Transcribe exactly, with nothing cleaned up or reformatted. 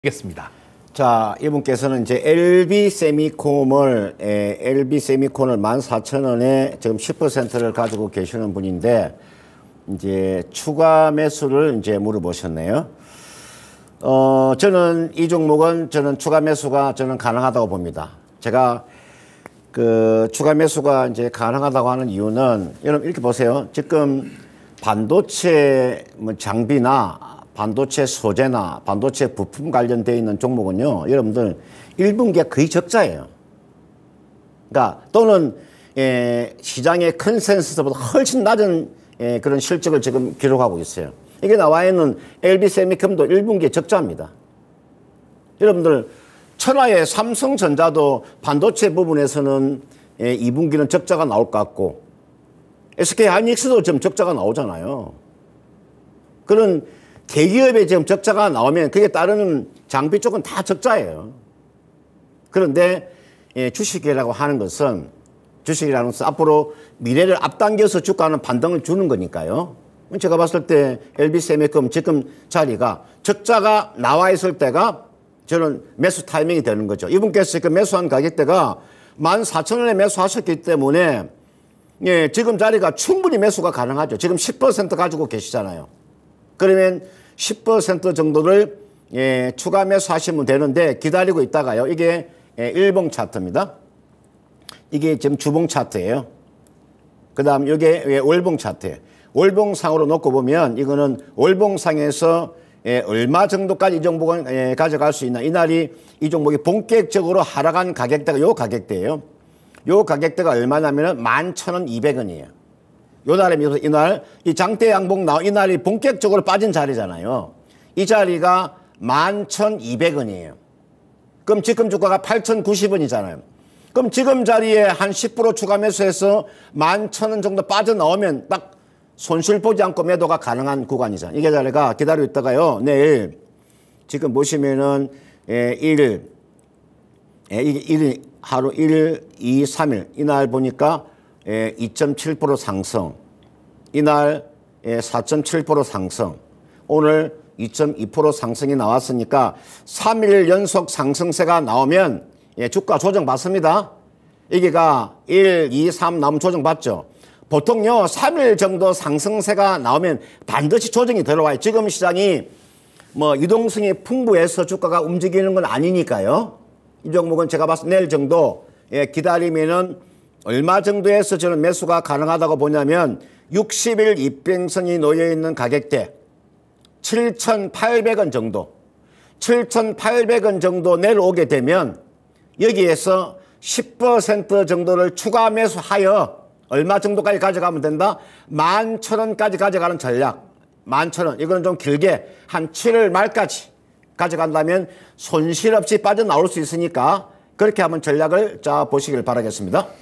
겠습니다. 자, 이분께서는 이제 엘비세미콤을 에, 엘비세미콘을 만 사천 원에 지금 십 퍼센트를 가지고 계시는 분인데 이제 추가 매수를 이제 물어보셨네요. 어, 저는 이 종목은 저는 추가 매수가 저는 가능하다고 봅니다. 제가 그 추가 매수가 이제 가능하다고 하는 이유는 여러분 이렇게 보세요. 지금 반도체 뭐 장비나 반도체 소재나 반도체 부품 관련되어 있는 종목은요, 여러분들 일 분기가 거의 적자예요. 그러니까 또는 에, 시장의 컨센서스보다 훨씬 낮은 에, 그런 실적을 지금 기록하고 있어요. 이게 나와 있는 엘비세미컴도 일 분기에 적자입니다. 여러분들 천하의 삼성전자도 반도체 부분에서는 에, 이 분기는 적자가 나올 것 같고 에스케이하이닉스도 지금 적자가 나오잖아요. 그런 대기업에 지금 적자가 나오면 그게 따르는 장비 쪽은 다 적자예요. 그런데 예, 주식이라고 하는 것은 주식이라는 것은 앞으로 미래를 앞당겨서 주가는 반등을 주는 거니까요. 제가 봤을 때 엘비세미컴 지금 자리가 적자가 나와 있을 때가 저는 매수 타이밍이 되는 거죠. 이분께서 그 매수한 가격대가 만 사천 원에 매수하셨기 때문에 예, 지금 자리가 충분히 매수가 가능하죠. 지금 십 퍼센트 가지고 계시잖아요. 그러면 십 퍼센트 정도를 예, 추가 매수하시면 되는데 기다리고 있다가요. 이게 예, 일봉 차트입니다. 이게 지금 주봉 차트예요. 그 다음 이게 예, 월봉 차트예요. 월봉상으로 놓고 보면 이거는 월봉상에서 예, 얼마 정도까지 이 종목을 예, 가져갈 수 있나. 이날이 이 종목이 본격적으로 하락한 가격대가 요 가격대예요. 요 가격대가 얼마냐면 만 천 원 이백 원이에요. 요 날에 이날 이 장대 양봉 나온 이날이 본격적으로 빠진 자리잖아요. 이 자리가 만 천 이백 원이에요. 그럼 지금 주가가 팔천 구십 원이잖아요. 그럼 지금 자리에 한 십 퍼센트 추가 매수해서 만 천 원 정도 빠져나오면 딱 손실 보지 않고 매도가 가능한 구간이잖아요. 이게 자리가 기다리고 있다가요. 내일 지금 보시면은 예, 일 예, 이게 일 하루 일, 이, 삼 일 이날 보니까 예, 이 점 칠 퍼센트 상승, 이날 예, 사 점 칠 퍼센트 상승, 오늘 이 점 이 퍼센트 상승이 나왔으니까 삼 일 연속 상승세가 나오면 예, 주가 조정 받습니다. 이게가 일, 이, 삼 나오면 조정 받죠. 보통요 삼 일 정도 상승세가 나오면 반드시 조정이 들어와요. 지금 시장이 뭐 유동성이 풍부해서 주가가 움직이는 건 아니니까요. 이 종목은 제가 봤을 때 내일 정도 예, 기다리면은 얼마 정도에서 저는 매수가 가능하다고 보냐면 육십 일 이평선이 놓여있는 가격대 칠천팔백 원 정도 칠천팔백 원 정도 내려오게 되면 여기에서 십 퍼센트 정도를 추가 매수하여 얼마 정도까지 가져가면 된다? 만 천 원까지 가져가는 전략. 만 천 원. 이거는 좀 길게 한 칠월 말까지 가져간다면 손실 없이 빠져나올 수 있으니까 그렇게 한번 전략을 짜 보시길 바라겠습니다.